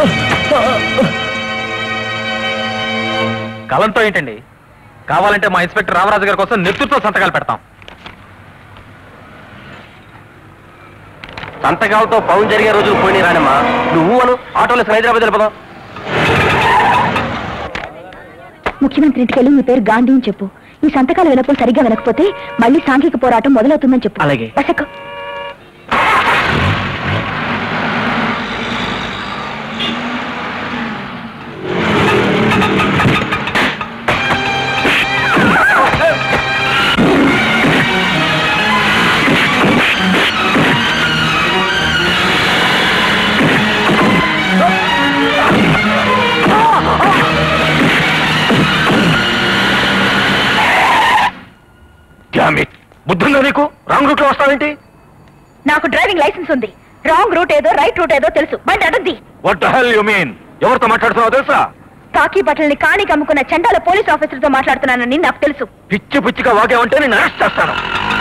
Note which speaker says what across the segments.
Speaker 1: కలంతో ఏంటండి? కావాలంటే మా ఇన్స్పెక్టర్ రామరాజు గారి కోసం నెత్తుతో సంతకాలు పెడతాం.
Speaker 2: సంతకాలతో పౌన్ జరిగే రోజులు పోయి రానమ్మా. నువ్వు అను ఆటోలో హైదరాబాద్ వెళ్ళిపోదాం.
Speaker 3: ముఖ్యమంత్రి ఇంటికి వెళ్ళి మీ పేరు గాంధీ అని చెప్పు. ఈ సంతకాలు వినపం సరిగ్గా వినకపోతే మళ్ళీ సాంఘిక పోరాటం మొదలవుతుందని చెప్పు.
Speaker 1: అలాగే.
Speaker 3: బసకు.
Speaker 2: బుద్ధుందా నీకు? రాంగ్ రూట్ లో వస్తావేంటి?
Speaker 3: నాకు డ్రైవింగ్ లైసెన్స్ ఉంది. రాంగ్ రూట్ ఏదో రైట్ రూట్ ఏదో తెలుసు. బండి అడుద్ది.
Speaker 2: What the hell you mean? ఎవరితో మాట్లాడుతున్నావో తెలుసా?
Speaker 3: కాకి బట్టల్ని కాణికి అమ్ముకున్న చండాల పోలీస్ ఆఫీసర్తో మాట్లాడుతున్నానని నాకు తెలుసు.
Speaker 2: పిచ్చి పిచ్చిగా వాగావంటే నేను అరెస్ట్ చేస్తాను.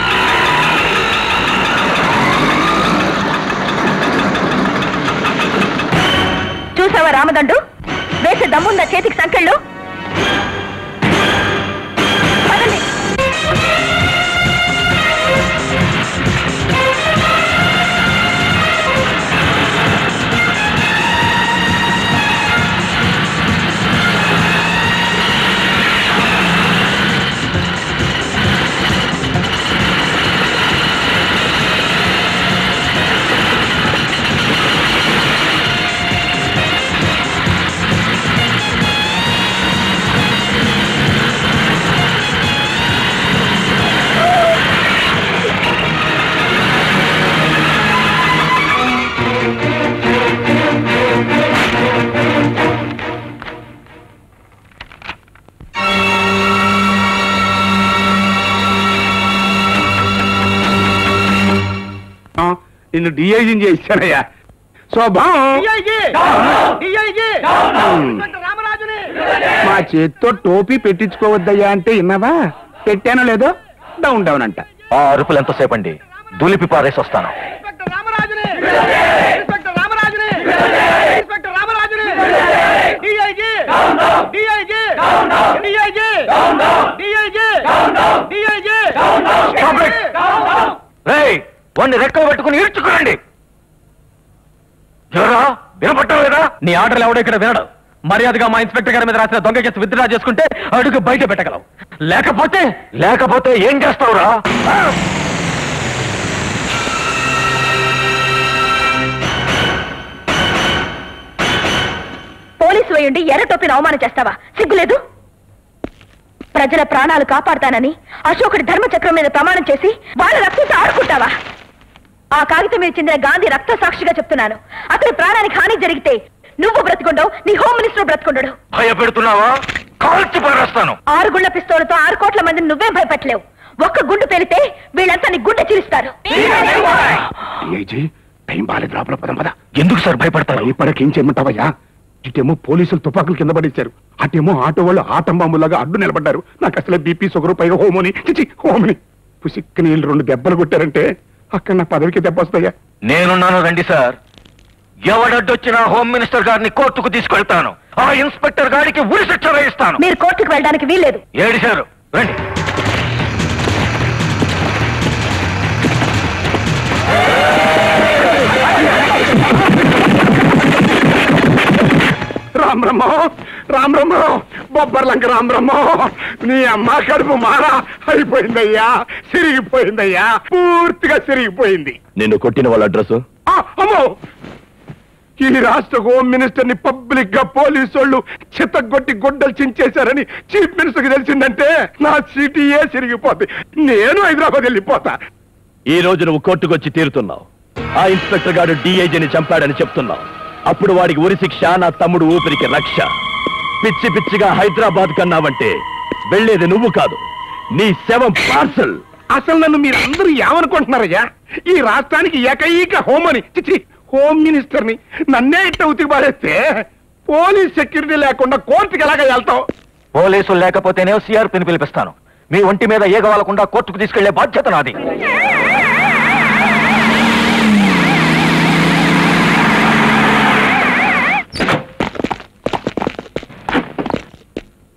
Speaker 3: చూసావా రామదండు? వేసే దమ్ముందా చేతికి సంకెళ్ళు?
Speaker 4: నిన్ను డిఐజీ చేశానయ్యా. మా చేత్తో టోపీ పెట్టించుకోవద్దయ్యా అంటే విన్నావా? పెట్టానో లేదో? డౌన్ డౌన్ అంట.
Speaker 2: ఆ అరుపులు ఎంతసేపు అండి? దులిపి పారేసి వస్తాను. వాడిని రెక్కలు పెట్టుకుని ఈడ్చుకోండి. వినపట్టం లేదా?
Speaker 1: నీ ఆర్డర్లు ఎవడో ఇక్కడ వినడు. మర్యాదగా మా ఇన్స్పెక్టర్ గారి మీద రాసిన దొంగ కేసు విత్డ్రా చేసుకుంటే అడుగు బయట పెట్టగలవు.
Speaker 2: లేకపోతే ఏం చేస్తావురా?
Speaker 3: పోలీసు వేయండి ఎర్ర టోపీని అవమానం చేస్తావా? సిగ్గులేదు? ప్రజల ప్రాణాలు కాపాడతానని అశోకుడి ధర్మచక్రం మీద ప్రమాణం చేసి వాళ్ళ రక్తంతో ఆడుకుంటావా? ఆ కాగితం మీద చెందిన గాంధీ రక్త సాక్షిగా చెప్తున్నాను. అతని ప్రాణానికి హాని జరిగితే నువ్వు బ్రతుకుండవు, నీ హోమ్ మినిస్టర్ బ్రతుకుండడు.
Speaker 2: భయపెడుతున్నావా? కాల్చి పారేస్తాను.
Speaker 3: 6 గుండ్ల పిస్తోలతో 6 కోట్ల మందిని నువ్వే భయపెట్టలేవు. ఒక్క గుండు పేలితే వీళ్ళంతా నీ గుండె చిరుస్తారు.
Speaker 4: టైం బాలేదు, లోపల పదం పద.
Speaker 2: ఎందుకు సార్ భయపడతారు?
Speaker 4: భయపడకేం చేయమంటావయ్యా? ఇటేమో పోలీసులు తుపాకులు కింద పడేశారు, అటేమో ఆటో వాళ్ళు ఆటం బాంబులాగా అడ్డు నిలబడ్డారు. నాకు అసలే బీపీ షుగర్ పైగా హోమని పుసిక్కి నీళ్ళు 2 దెబ్బలు కొట్టారంటే అక్కడ నా పదవికి దెబ్బ వస్తాయా?
Speaker 2: నేనున్నాను, రండి సార్. ఎవడడ్డొచ్చినా హోమ్ మినిస్టర్ గారిని కోర్టుకు తీసుకెళ్తాను. ఆ ఇన్స్పెక్టర్ గారికి ఉరి శిక్ష వేయిస్తాను.
Speaker 3: మీరు కోర్టుకు వెళ్ళడానికి వీల్లేదు.
Speaker 2: ఏడిశారు, రండి.
Speaker 4: రామ్ రమ్మో బొబ్బర్లంక రామ్ రమ్మో, నీ అమ్మ కడుపు మారా అయిపోయిందయ్యా, సిరిగిపోయిందయ్యా, పూర్తిగా సిరిగిపోయింది.
Speaker 2: నిన్ను కొట్టిన వాళ్ళ అడ్రస్?
Speaker 4: అమ్మో, ఈ రాష్ట్ర హోమ్ మినిస్టర్ ని పబ్లిక్ గా పోలీసు వాళ్ళు చిత్తగొట్టి గుడ్డలు చించేశారని చీఫ్ మినిస్టర్ కి తెలిసిందంటే నా సిటీయే సిరిగిపోద్ది. నేను హైదరాబాద్ వెళ్ళిపోతా.
Speaker 2: ఈ రోజు నువ్వు కోర్టుకు వచ్చి తీరుతున్నావు. ఆ ఇన్స్పెక్టర్ గారు డిఐజీని చంపాడని చెప్తున్నావు. అప్పుడు వాడికి ఉరి శిక్ష, నా తమ్ముడు ఊపిరికి రక్ష. పిచ్చి పిచ్చిగా హైదరాబాద్ కన్నావంటే వెళ్లేది నువ్వు కాదు, నీ శవం పార్సల్.
Speaker 4: అసలు నన్ను మీరందరూ ఏమనుకుంటున్నారయ్యా? ఈ రాష్ట్రానికి ఏకైక హోమ్ మినిస్టర్ ని నన్నే ఇట్ట ఉతికి పారేస్తే పోలీస్ సెక్యూరిటీ లేకుండా కోర్టుకి ఎలాగా వెళ్తావు?
Speaker 2: పోలీసులు లేకపోతేనే సిఆర్పిని పిలిపిస్తాను. మీ ఒంటి మీద ఏగవాలకుండా కోర్టుకు తీసుకెళ్లే బాధ్యత నాది.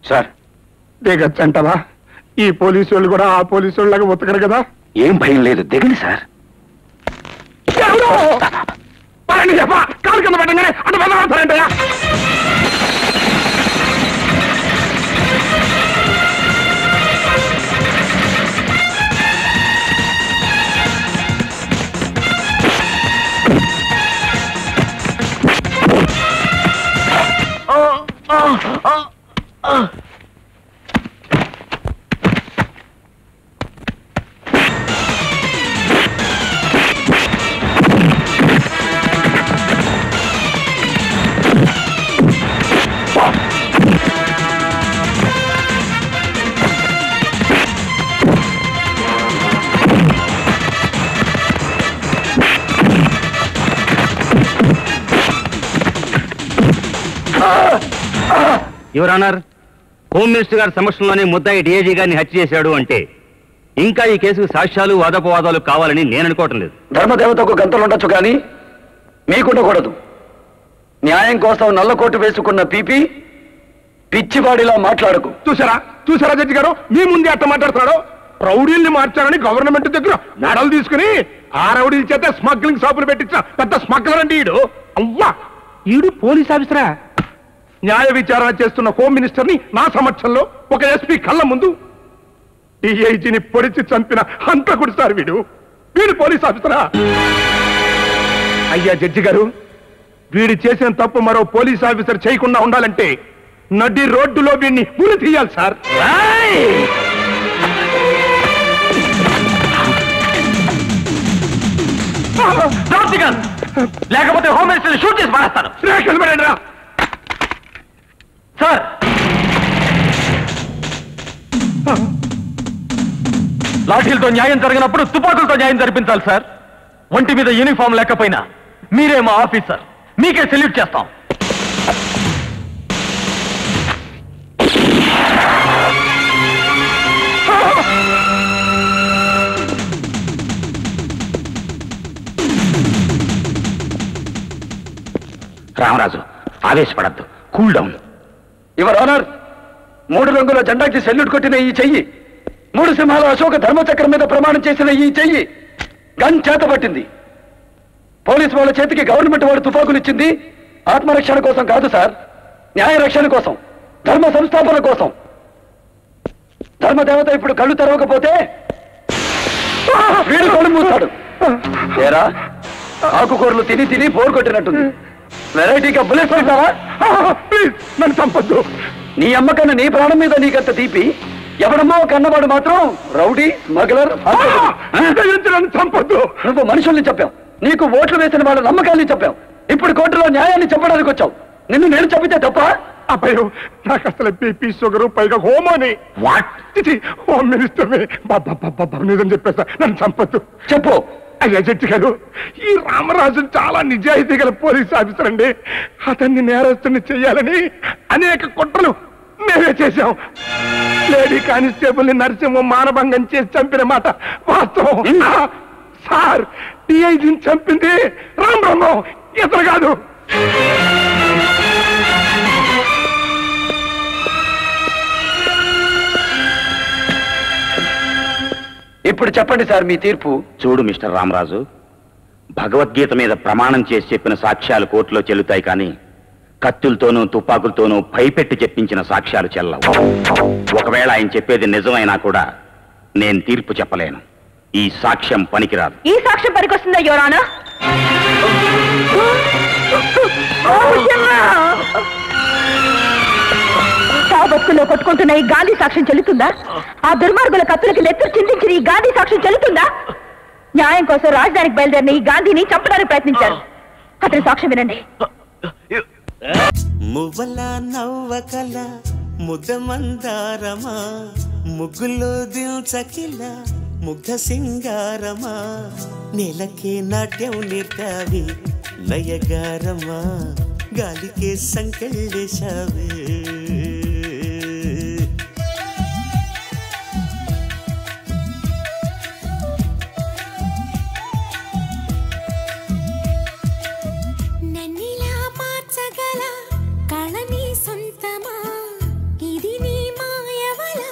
Speaker 4: సార్ దిగచ్చంటవా? ఈ పోలీసు వాళ్ళు కూడా ఆ పోలీసు వాళ్ళగా ఉతకరు కదా.
Speaker 1: ఏం భయం లేదు, దిగండి సార్.
Speaker 4: కాలు కింద పెట్టగానే అంటే వెళ్ళగలుగుతారంటయా?
Speaker 5: యువర్ ఆనర్, హోమ్ మినిస్టర్ గారి సమక్షంలోనే ముద్దాయి డిఐజీ గారిని హత్య చేశాడు అంటే ఇంకా ఈ కేసుకు సాక్ష్యాలు వాదోపవాదాలు కావాలని నేను అనుకోవటం లేదు.
Speaker 1: ధర్మదేవతకు గంతలుండొచ్చు కానీ మీకుండకూడదు. న్యాయం కోసం నల్లకోటు వేసుకున్న పీపీ పిచ్చివాడిలా మాట్లాడకు.
Speaker 4: చూసారా జడ్జి గారు, మీ ముందే అట్ట మాట్లాడుతున్నాడు. రౌడీల్ని మార్చాలని గవర్నమెంట్ దగ్గర మెడలు తీసుకుని ఆ రౌడీల చేత స్మగ్లింగ్ షాపులు పెట్టించిన పెద్ద స్మగ్లర్ అండి ఈడు. అవ్వా, ఈడు పోలీస్ ఆఫీసరా? న్యాయ విచారణ చేస్తున్న హోమ్ మినిస్టర్ ని నా సమక్షంలో ఒక ఎస్పీ కళ్ళ ముందు డిఐజీని పొడిచి చంపిన హంతకుడు సార్ వీడు. వీడు పోలీస్ ఆఫీసరా? అయ్యా జడ్జి గారు, వీడు చేసిన తప్పు మరో పోలీస్ ఆఫీసర్ చేయకుండా ఉండాలంటే నడి రోడ్డులో వీడిని ఉరి తీయాలి సార్.
Speaker 1: లేకపోతే హోమ్ మినిస్టర్ షూట్ చేసి మారేస్తాను. సార్, లాఠీలతో న్యాయం జరిగినప్పుడు తుపాకులతో న్యాయం జరిపించాలి సార్. ఒంటి మీద యూనిఫామ్ లేకపోయినా మీరే మా ఆఫీసర్, మీకే సెల్యూట్ చేస్తాం.
Speaker 5: రామరాజు, ఆవేశపడద్దు, కూల్ డౌన్.
Speaker 1: యువర్ ఆనర్, 3 రంగుల జెండాకి సెల్యూట్ కొట్టిన ఈ చెయ్యి, 3 సింహాల అశోక ధర్మచక్రం మీద ప్రమాణం చేసిన ఈ చెయ్యి గన్ చేత పట్టింది. పోలీసు వాళ్ళ చేతికి గవర్నమెంట్ వాడు తుపాకులు ఇచ్చింది ఆత్మరక్షణ కోసం కాదు సార్, న్యాయ రక్షణ కోసం, ధర్మ సంస్థాపన కోసం. ధర్మదేవత ఇప్పుడు కళ్ళు తెరవకపోతే వీడు కళ్ళు మూస్తాడు. ఏరా, ఆకుకూరలు తిని తిని బోర్ కొట్టినట్టుంది. వెరైటీగా బుల్లెట్స్ పెట్టావా?
Speaker 4: ప్లీజ్ నన్ను చంపొద్దు.
Speaker 1: నీ అమ్మకన్నా నీ ప్రాణం మీద నీకంత తీపి, ఎవడమ్మో కన్నవాడు మాత్రం రౌడీ స్మగ్లర్.
Speaker 4: నన్ను చంపొద్దు.
Speaker 1: నువ్వు మనుషుల్ని చెప్పావు, నీకు ఓట్లు వేసిన వాళ్ళ నమ్మకాల్ని చెప్పావు, ఇప్పుడు కోర్టులో న్యాయాన్ని చెప్పడానికి వచ్చావు. నిన్ను నేను చెప్పితే తప్ప?
Speaker 4: అబ్బాయి, నాకు అసలు బీపీ షుగర్ పైగా హోమోని. వాట్? హోమ్ మినిస్టర్ నిజం చెప్పేస్తా, నన్ను చంపొద్దు.
Speaker 1: చెప్పు.
Speaker 4: అయ్యా జడ్జి గారు, ఈ రామరాజు చాలా నిజాయితీ గల పోలీస్ ఆఫీసర్ అండి. అతన్ని నేరస్తుని చెయ్యాలని అనేక కుట్రలు మేమే చేశాం. లేడీ కానిస్టేబుల్ ని నరసింహం మానభంగం చేసి చంపిన మాట వాస్తవం. సార్, డిఐజీని చంపింది రామబ్రహ్మం, ఇతను కాదు.
Speaker 1: ఇప్పుడు చెప్పండి సార్ మీ తీర్పు.
Speaker 5: చూడు మిస్టర్ రామరాజు, భగవద్గీత మీద ప్రమాణం చేసి చెప్పిన సాక్ష్యాలు కోర్టులో చెల్లుతాయి కానీ కత్తులతోనూ తుపాకులతోనూ భయపెట్టి చెప్పించిన సాక్ష్యాలు చెల్లవు. ఒకవేళ ఆయన చెప్పేది నిజమైనా కూడా నేను తీర్పు చెప్పలేను. ఈ సాక్ష్యం పనికిరాదు.
Speaker 3: ఈ సాక్ష్యం పనికొస్తుందా యువరానా? బతుకుల్లో కొట్టుకుంటున్న ఈ గాంధీ సాక్ష్యం చెల్లుతుందా? ఆ దుర్మార్గుల కత్తులకి నెత్తురు చిందించిన ఈ గాంధీ సాక్ష్యం చెల్లుతుందా? న్యాయం కోసం రాజధానికి బయలుదేరిన ఈ గాంధీని చంపడానికి ప్రయత్నించారు. అతని సాక్ష్యం వినండి.
Speaker 6: మువ్వల నవ్వకల ముద్దమందారమా, ముగ్గులో దిల్చకిల ముగ్ధ సింగారమా, నెలకే నాట్యం నేర్పావి నయగారమా, గాలికే సంకెళ్ళేశావే.